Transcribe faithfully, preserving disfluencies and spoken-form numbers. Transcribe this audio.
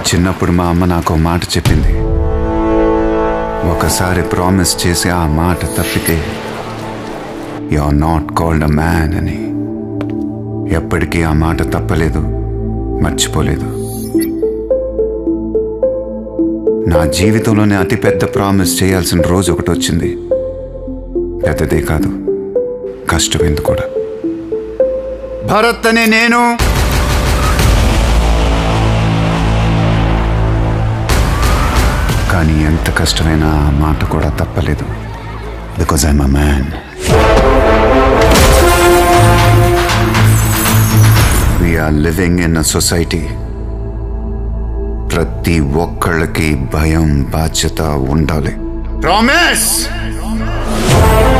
చిన్నప్పుడు మా అమ్మ నాకు మాట చెప్పింది. ఒకసారి ప్రామిస్ చేసి ఆ మాట తప్పితే you are not called a man అని. ఎప్పటికీ ఆ మాట తప్పలేదు, మర్చిపోలేదు. నా జీవితంలోనే అతిపెద్ద ప్రామిస్ చేయాల్సిన రోజు ఒకటి వచ్చింది. పెద్దదే కాదు, కష్టమైంది కూడా. భరత్ అనే నేను కానీ ఎంత కష్టమైనా ఆ మాట కూడా తప్పలేదు. Because I'm a man. We are living in a society. ప్రతి ఒక్కళ్ళకి భయం, బాధ్యత ఉండాలి. ప్రామిస్.